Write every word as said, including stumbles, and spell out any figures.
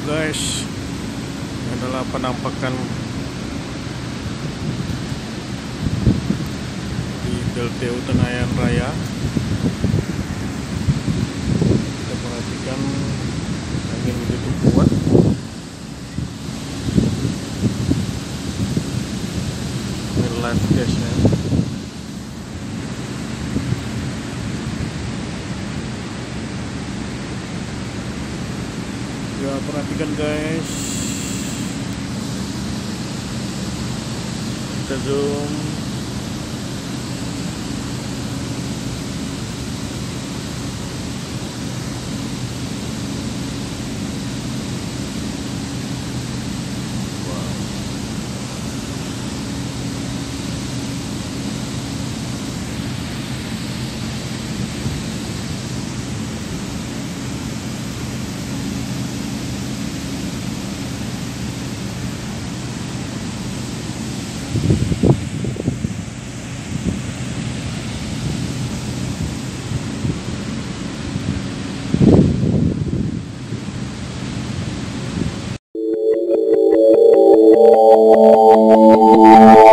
guys, ini adalah penampakan di P L T U Tenayan Raya. Kita perhatikan angin begitu kuat. Ini live guysnya. Ya, perhatikan guys, kita zoom. Wow. Oh,